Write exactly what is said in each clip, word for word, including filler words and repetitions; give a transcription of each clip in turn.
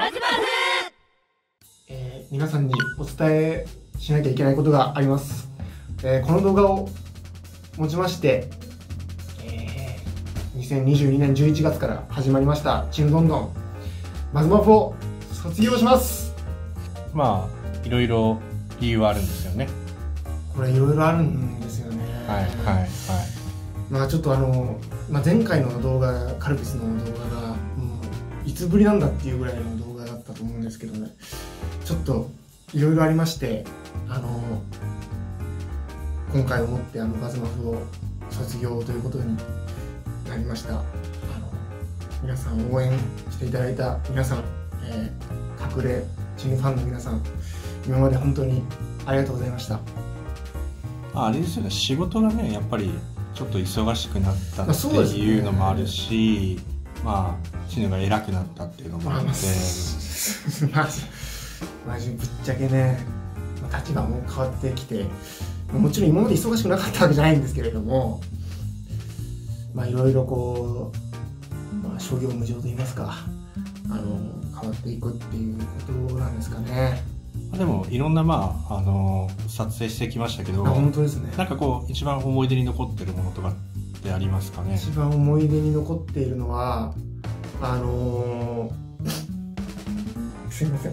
バズバズ。 えー、皆さんにお伝えしなきゃいけないことがあります。えー、この動画をもちまして、えー、にせんにじゅうにねんじゅういちがつから始まりましたちむどんどんバズマフを卒業します。 まあいろいろ理由はあるんですよね。 これいろいろあるんですよね。 はいはいはい。 まあちょっとあの、まあ、前回の動画カルピスの動画がもういつぶりなんだっていうぐらいの動画だったと思うんですけどね、ちょっといろいろありまして、あの今回をもってあのバズマフを卒業ということになりました。あの皆さん応援していただいた皆さん、えー、隠れチムファンの皆さん、今まで本当にありがとうございました。 あれですよね、仕事がねやっぱりちょっと忙しくなったっていうのもあるし、まあチヌが偉くなったっていうのもあって、 まあマジぶっちゃけね、立場も変わってきて、もちろん今まで忙しくなかったわけじゃないんですけれども、まあいろいろこう、まあ、諸行無常と言いますか、あの変わっていくっていうことなんですかね。 でもいろんなまああの撮影してきましたけど、 本当ですね。なんかこう一番思い出に残ってるものとかってありますかね。 一番思い出に残っているのはあのー、すいません。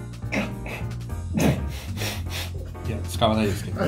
いや使わないですけど。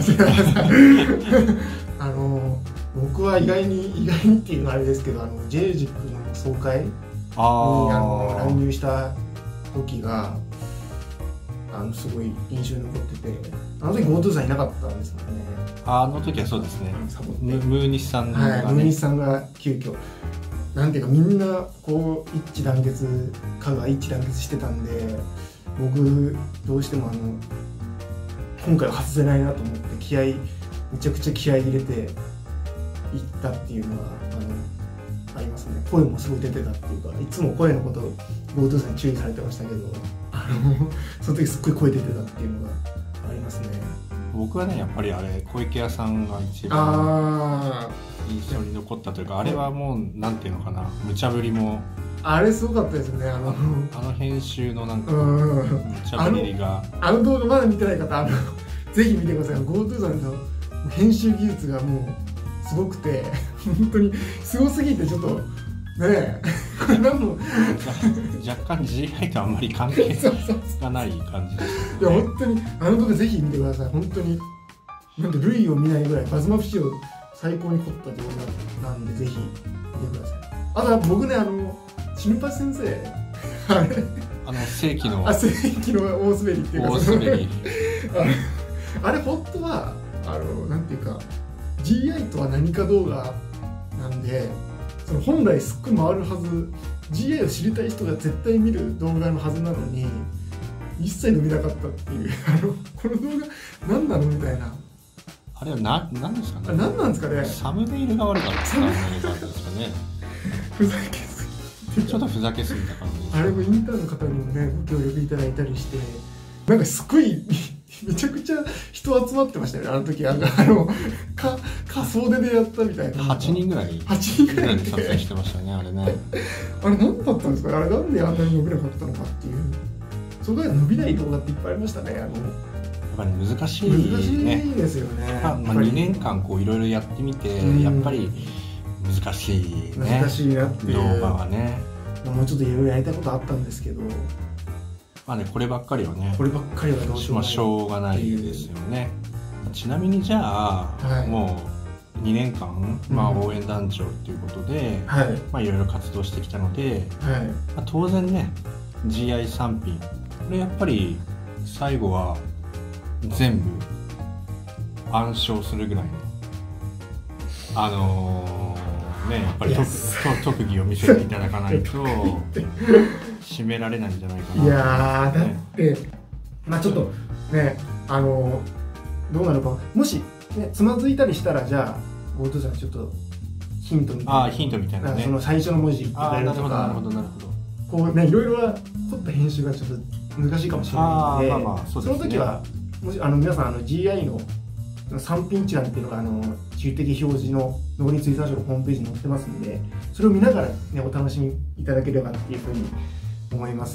あの僕は意外に意外にっていうのはあれですけど、あの ジェイジック の総会にあの乱入した時があのすごい印象に残ってて、あの時 ゴートゥー さんいなかったんですもんね。 あの時はそうですね。ムーニスさんが、ね、 はい、ムーニスさんが急遽なんていうかみんなこう一致団結かが一致団結してたんで、僕どうしてもあの今回は外せないなと思って気合いめちゃくちゃ気合い入れていったっていうのはあのありますね。声もすごい出てたっていうか、いつも声のことを ゴートゥー さんに注意されてましたけど、あのその時すっごい声出てたっていうのがありますね。 僕はねやっぱりあれ小池屋さんが一番印象に残ったというか、あれはもうなんていうのかな、無茶ぶりもあれすごかったですね。あのあの編集のなんか無茶ぶりが、 あの動画まだ見てない方、あのぜひ見てください。 ゴートゥー さんの編集技術がもうすごくて、本当にすごすぎてちょっとねえこれ何も若干 ジーアイ とあんまり関係がない感じです、ね、 いや本当にあの動画ぜひ見てください。本当になんで類を見ないぐらいバズマフ史上最高に凝った動画なんで、ぜひ見てください。あとは僕ね、あのチムパチ先生あれあの世紀のあ世紀の大滑りっていうか、 大滑りあ, あれ本当はあのなんていうか ジーアイ とは何か動画なんで、その本来すっごい回るはず、 ジーアイ を知りたい人が絶対見る動画のはずなのに一切伸びなかったっていう、あのこの動画何なのみたいな。 あれはな何ですかね。 あれ何なんですかね。 サムネイルが悪かったんですかね。 ふざけすぎてちょっとふざけすぎた感じです。 あれもインターンの方にもねご協力いただいたりして、なんかすごいめちゃくちゃ人集まってましたよね、あの時。あのか仮想ででやったみたいな。 はちにんぐらいはちにんぐらいで撮影してましたね、あれね。 あれ何だったんですかね、あれなんであんなに伸びなかったのかっていう。そこで伸びない動画っていっぱいありましたね。あのやっぱり難しいね。 難しいですよね。 まあ、まあにねんかんこういろいろやってみて、やっぱり難しいね。 難しいなっていう動画はね。 もうちょっといろいろやりたいことあったんですけど、 まあね、こればっかりはね、 こればっかりはどうしようもない、 しょうがないですよね。ちなみにじゃあ、はい、もうにねんかん、まあ、応援団長ということで、はい、まあいろいろ活動してきたので、はい、まあ、当然ね ジーアイ 産品これやっぱり最後は全部暗唱するぐらいのあのー、ねやっぱり特技を見せていただかないと締められないんじゃないかな。 いやーだってまあちょっとね、あのー、どうなのか、もしねつまずいたりしたら、じゃあゴートゥーさんちょっとヒントみたいな、 あヒントみたいなね、 その最初の文字言ってくれるとか、 なるほどなるほど、 こうねいろいろは凝った編集がちょっと難しいかもしれないので、まあまあ そ, ね、その時はもしあの皆さんあの ジーアイ の産品一覧っていうのがあの地理的表示の農林水産省のホームページに載ってますんで、それを見ながら、ね、お楽しみいただければっていうふうに思います。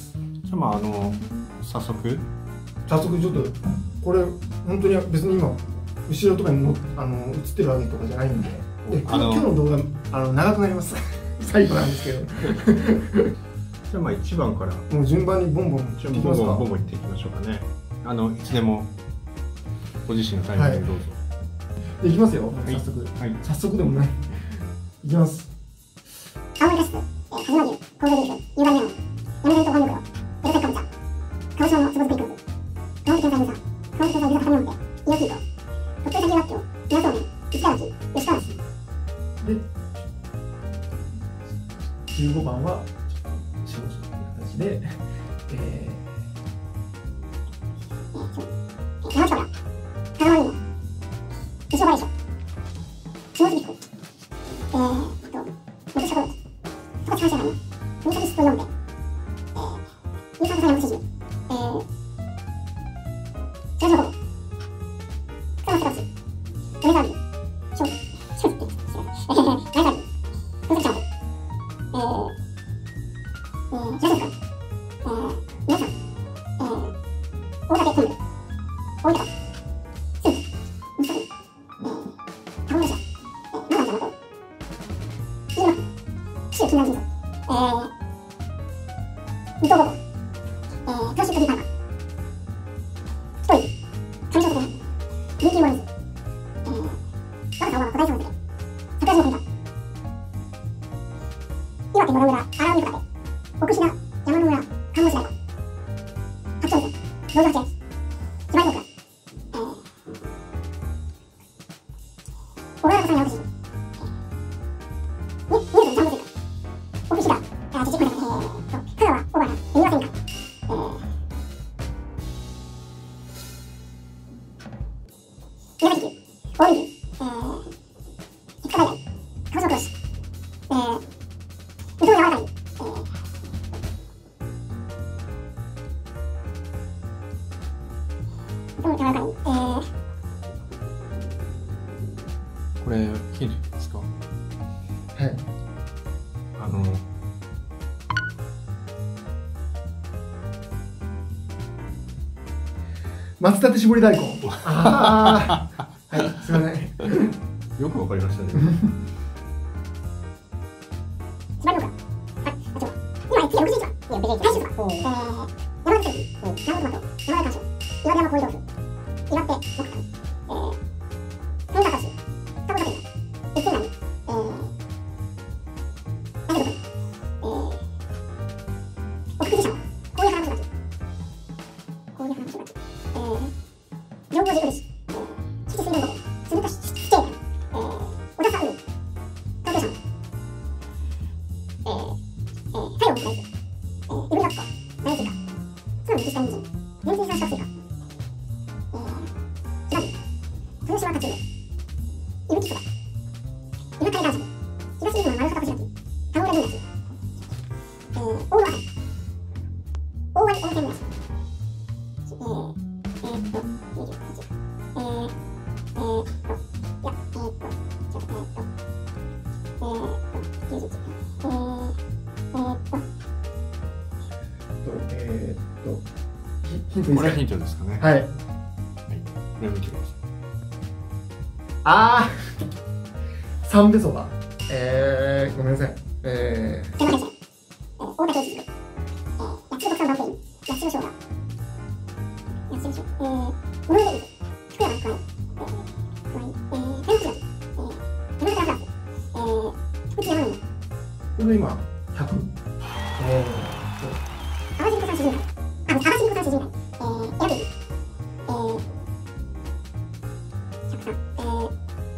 じゃあまああの早速早速ちょっとこれ本当に別に今後ろとかにもあの映ってるわけとかじゃないんで、で今日の動画あの長くなります最後なんですけどじゃあまあいちばんからもう順番にボンボンいっていきますか。 ボンボンボンボンいっていきましょうかね。あのいつでもご自身のタイミングでどうぞ。 はい、いきますよ、はい、早速、はい、早速でもないいきます。 青森ガス、鹿島牛、神戸ビーフ、夕張メロン、山田と本袋、江戸セッカブチャ、鹿児島のつぼ漬けいくらず、熊本県産乳酸、熊本県産ゆずはたみもんぺ、イノキート、鳥取砂丘らっきょう、宮そうめん、市川町、吉川市。 で、じゅうごばんは商品という形で、えー、山口から香川にも石尾原所下関区えーっと元社高十勝阪神杯の国崎ストよんぺえー入山さん山口市えー白状高草松高市米沢牛小小って知らない米沢牛分析者のえーえー白状高えー皆さんえー大竹昆布大分スープむすびタコ飯屋マダンジャマト飯島紀州金南神社えー水戸ごぼうえークラシックビーパーマー太い上昇的なビーキーモーニングえー我が顔は古代産物で桜島本田岩手野々村荒海深手奥志賀山の村看護師大根八丁味噌道場八重芝居桜小川原さんや私に、ニュートンジャンボスイカ、奥志賀、あ、ちょ、ちょ、ごめんなさい、えーと、香川、小原、三輪線か、えー、宮崎牛、大見牛、えー、市川大大、鹿児島黒牛、えー、水戸の柔らかい、えー、水戸の柔らかい、えー、 これヒントいいですか。 はい。 あの松茸絞り大根。ああ。はい、すみません。 よくわかりましたね。 芝居のか。あ、あ、ちょ、今次ろくじゅういちばん。いや、別に大丈夫か。えー、山口県、うん、山本トマト、山田甘椒、岩手山コイ豆腐、岩手木炭、えー、天高市、タコタケナ、一寸波、えー、大丈夫か。えー、奥久慈社の高野原町、高野原町、えー、上皇寺漆、えー、七水田五湖、鈴鹿市ステーキ、えー、小田佐海、東京社の、えー、えー、太陽の大豆、えー、いぶりがっこ、ナイスイカ、妻の西下人参、年水三四角スイカ、えー、島牛、豊島カチュウメ、いぶきそば、今海男爵、東日本の丸型こしらき、田浦銀梨、えー、大野朝日、大割温泉蒸らし、えー、えーっと、にじゅうはち、えー、えーっと、いや、えーっと、ちょっと、えーっと、えーっと、きゅうじゅういち、えー、えーっと、 えーっと、ヒントいいですか。 これはヒントですかね。 はい。はい。 これを見てください。 ああ。三べそば。えー、ごめんなさい。えー。 天満先生、えー、大竹一族、えー、八つ特産バンペイン、八つの生姜、八つの生姜、えー、モノレール、福山加え、えー、加え、えー、海南市町、えー、山形フランス、えー、福知山のこれ今百。えー、淡路湖産主人会、あ、淡路湖産主人会、えー、選べる、えー、百三、えー、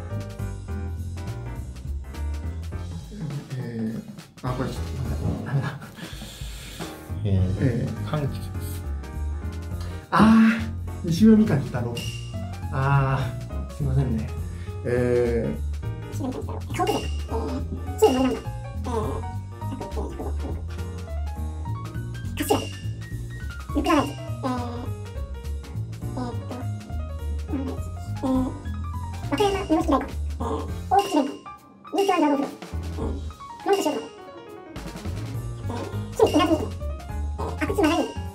えー、あ、これちょっとダメだ。 えー、 えー、柑橘です。 ああ、西浦みかん太郎。ああ、すみませんね。えー、西浦みかん太郎、顔くずか、えー、チームマイナンバー、えー、百、えー、百五、百六、カステラ、ルクラライズ、えー、えーっと、なんだろう、えー、和歌山梅干し大根、えー、大口レンコン、ニュートラルドラゴンフルーツ、えー、熊本塩トマト、えー、新うなぎ肉、えー、阿久津長い肉、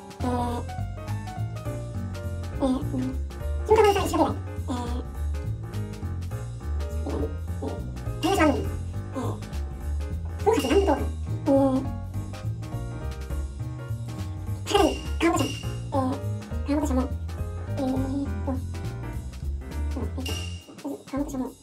川本社、えー、川本社も、えーっと、川本社も、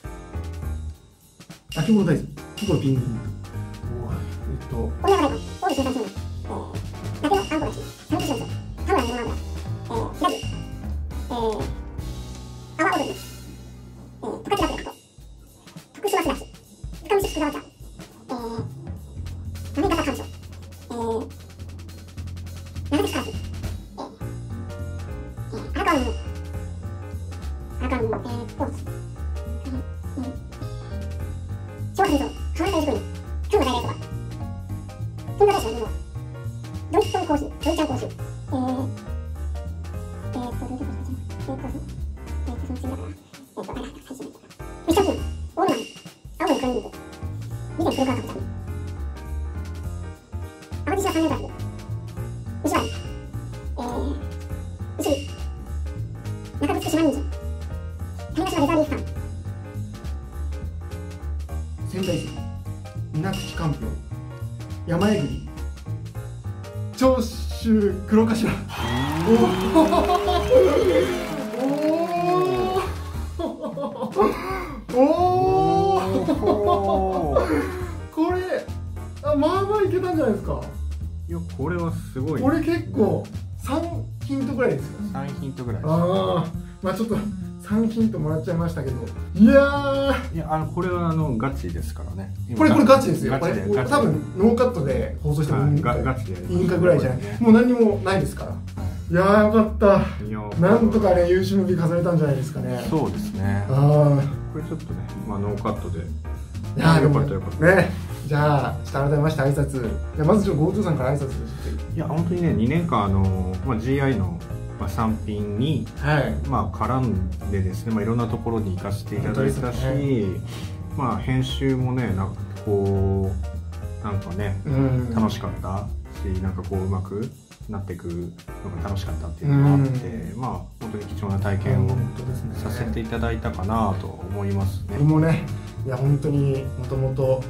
秋元大臣、所ピング。えっと、 大山大官、大井生産商人、えー、伊達の安保大臣、三木省長、田村山村、えー、平木、えー、阿波踊り、えー、十勝楽と、徳島すだち、深虫福沢茶、えー、滑方鑑賞、えー、長崎カラス、えー、えー、荒川の荒川のえーっと、えー、昭和水蔵、浜中塾院、京都大霊そば、京都大師の布、ドイツトンコーヒー、ドイちゃんコーヒー、えー、えーっと、どういうことですか、えーっと、えーっと、その次だから、えーっと、あれだ、最初に言った。ミスターキング、オールマン、青森クライミング、三重黒川かぼちゃみ、淡路島産業大学、西原、えー、石見、中城島人参、種子島レザーリーフファン、 仙台市、水口かんぴょう、山えぐり、長州黒頭。おおおおこれあ、まあまあいけたんじゃないですか。 いや、これはすごい。 これ結構さんヒントぐらいですよ。 さんヒントぐらい。 ああ、まあちょっとさんヒントもらっちゃいましたけど、いやー、 いや、あのこれはあのガチですからね。 これこれガチですよ。 ガチでこれ多分ノーカットで放送してもいいガガチでいいかぐらいじゃない。もう何にもないですから。いやー、よかった。なんとかね、優秀の美飾れたんじゃないですかね。 そうですね。 ああ、 これちょっとね、まあノーカットで。 いやー、よかったよかったね。じゃあ、改めまして挨拶。じゃあまずちょっとゴートゥーさんから挨拶して。 いや、本当にね、にねんかんあの、まあ、ジーアイ の、まあ、産品に、 はい、 まあ、絡んでですね、まあ、いろんなところに行かせていただいたし、ね、まあ、編集もね、なんかこう、なんかね、うん、楽しかったし、なんかこう、うまくなっていくのが楽しかったっていうのがあって、うん、まあ、本当に貴重な体験をさせていただいたかなと思いますね。 僕もね、いや、本当にもともと、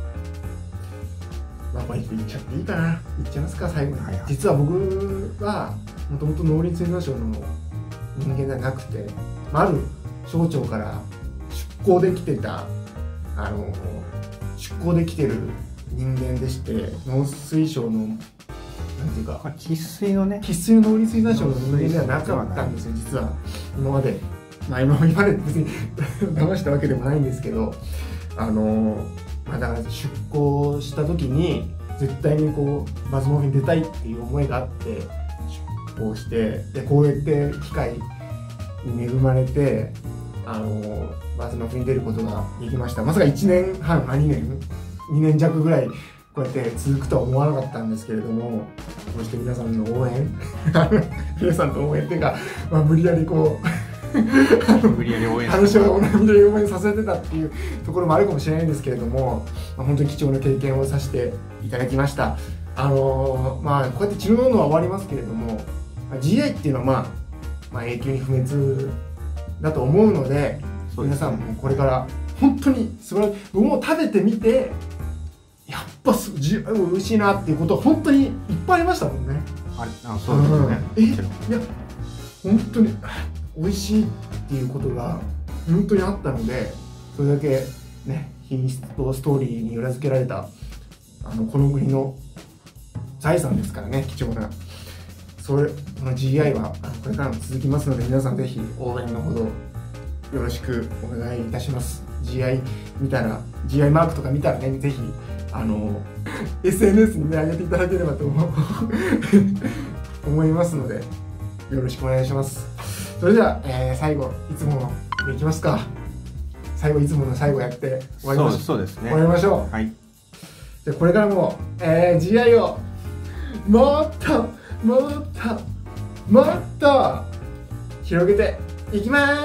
まあ、これ言っちゃっていいかな、言っちゃいますか、最後に。はいはい、実は僕はもともと農林水産省の人間じゃなくて、ある省庁から出向できてた、あの出向できてる人間でして、農水省のなんていうか、 生粋のね、 生粋の農林水産省の人間ではなかったんですよ、実は今まで。まあ、今まで別に騙したわけでもないんですけど、あのまあ、だから出向した時に絶対にこうバズモフィン出たいっていう思いがあって出向して、でこうやって機会に恵まれて、あのバズモフィン出ることができました。まさかいちねんはん、にねんにねん弱ぐらいこうやって続くとは思わなかったんですけれども、こうして皆さんの応援皆さんの応援っていうか、まあ、無理やりこう無理やり応援話を無理やり応援させてたっていうところもあるかもしれないんですけれども、まあ、本当に貴重な経験をさせていただきました。あのー、まあこうやって治療のは終わりますけれども、 ジーアイ っていうのは、まあ、まあ永久に不滅だと思うので、皆さんもこれから本当に素晴らしい、僕も食べてみてやっぱ ジーアイ 美味しいなっていうことは本当にいっぱいありましたもんね。 ああ、そうですよね。 え、いや本当に美味しいっていうことが本当にあったので、それだけね、品質とストーリーに裏付けられたあのこの国の財産ですからね、貴重な。それこの ジーアイ はこれからも続きますので、皆さんぜひ応援のほどよろしくお願いいたします。 ジーアイ 見たら ジーアイ マークとか見たらね、ぜひあの エスエヌエス にね上げていただければと思う思いますので、よろしくお願いします。それでは、えー、最後いつものでいきますか。最後いつもの最後やって終わりましょう。 そうですね。 終わりましょう。 はい。 じゃあこれからも、えー、ジーアイ をもっともっともっと広げていきます。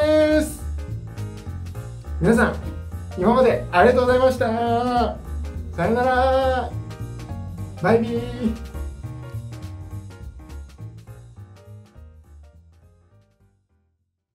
皆さん今までありがとうございました。さよなら。バイビー。